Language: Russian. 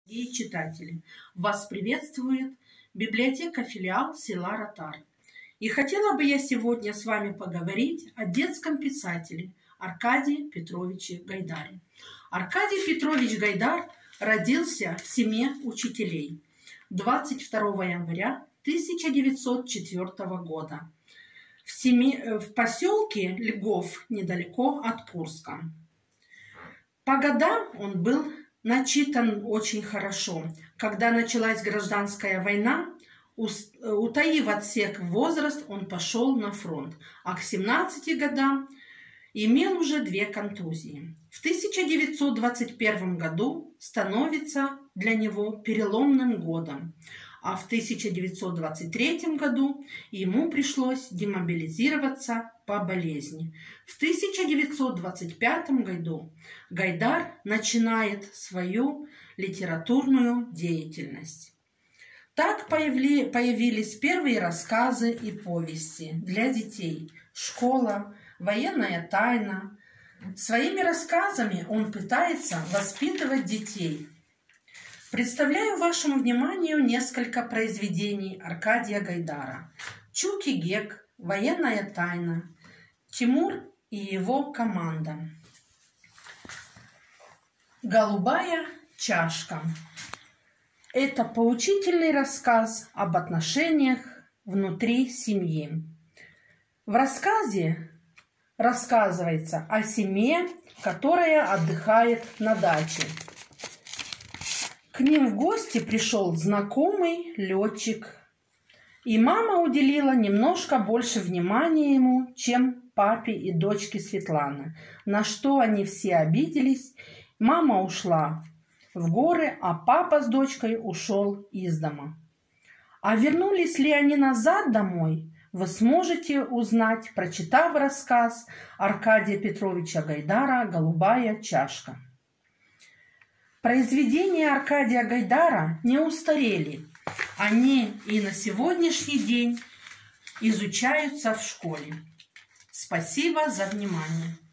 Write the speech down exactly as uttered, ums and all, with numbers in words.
И читатели, вас приветствует библиотека филиал села Ротар. И хотела бы я сегодня с вами поговорить о детском писателе Аркадии Петровиче Гайдаре. Аркадий Петрович Гайдар родился в семье учителей двадцать второго января тысяча девятьсот четвёртого года в, семье, в поселке Льгов, недалеко от Курска. По годам он был начитан очень хорошо. Когда началась гражданская война, утаив отсек возраст, он пошел на фронт, а к семнадцати годам имел уже две контузии. В тысяча девятьсот двадцать первом году становится для него переломным годом, а в тысяча девятьсот двадцать третьем году ему пришлось демобилизироваться по болезни. В тысяча девятьсот двадцать пятом году Гайдар начинает свою литературную деятельность. Так появились первые рассказы и повести для детей «Школа», «Военная тайна». Своими рассказами он пытается воспитывать детей. Представляю вашему вниманию несколько произведений Аркадия Гайдара. «Чук и Гек», «Военная тайна», «Тимур и его команда», «Голубая чашка». Это поучительный рассказ об отношениях внутри семьи. В рассказе рассказывается о семье, которая отдыхает на даче. К ним в гости пришел знакомый летчик, и мама уделила немножко больше внимания ему, чем папе и дочке Светланы, на что они все обиделись. Мама ушла в горы, а папа с дочкой ушел из дома. А вернулись ли они назад домой, вы сможете узнать, прочитав рассказ Аркадия Петровича Гайдара «Голубая чашка». Произведения Аркадия Гайдара не устарели. Они и на сегодняшний день изучаются в школе. Спасибо за внимание.